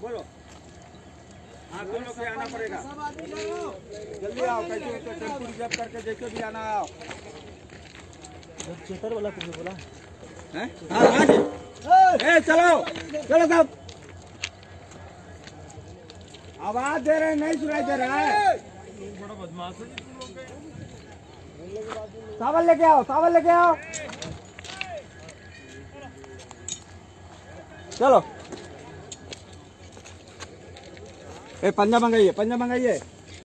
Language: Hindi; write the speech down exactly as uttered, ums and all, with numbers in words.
बोलो। हाँ तुम लोग आना पड़ेगा, जल्दी आओ। कैसे तो टेम्पो रिजर्व करके जैसे भी आना आओ। चेतर वाला कुछ बोला हैं? हाँ हाँ जी। ए चलो चलो साहब, आवाज दे रहे नहीं सुनाई दे रहा है। बड़ा बदमाश है तुम लोग के। सावल लेके आओ, सावल लेके आओ। चलो ए पंजा मंगाइए, पंजा मंगाइए।